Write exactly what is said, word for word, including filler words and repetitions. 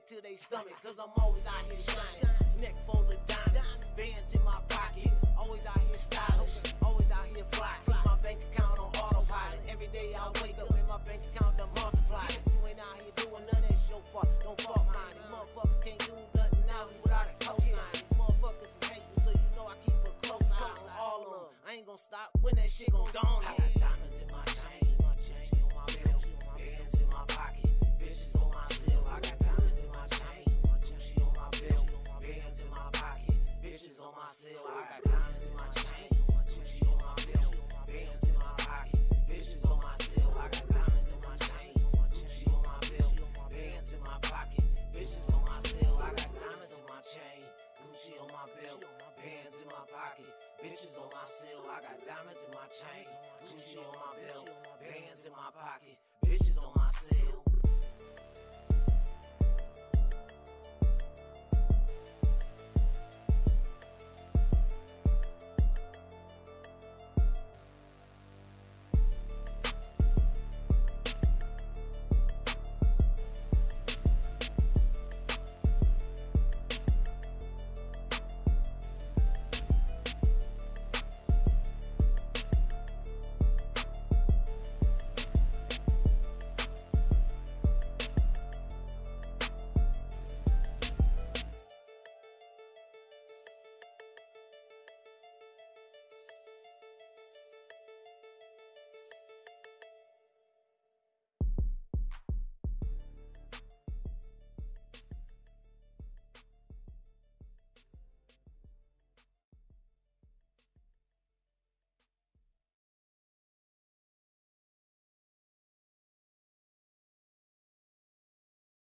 to they stomach, cause I'm always out here shining. Neck full of diamonds, bands in my pocket. Always out here stylish, always out here fly. Keep my bank account on autopilot. Every day I wake up and my bank account to multiply. If you ain't out here doing none of that, your fault. Don't fuck mine. These motherfuckers can't do nothing out here without a cosign. These motherfuckers is hating, so you know I keep a close eye on all of them. I ain't gon' stop when that shit gon' dawn. I got diamonds in my chain, my chain on my belt, bands in my pocket, bitches on my cell. I got diamonds in my chain, Gucci on my belt, bands in my pocket, bitches on my cell. I got diamonds in my chain, Gucci on my belt, bands in my pocket, bitches on my cell. I got diamonds in my chain, Gucci on my belt, bands in my pocket, bitches on my cell. I got diamonds in my chain, Gucci on my belt, bands in my pocket, bitches on my cell. I got diamonds in my chain, Gucci on my belt, bands in my pocket,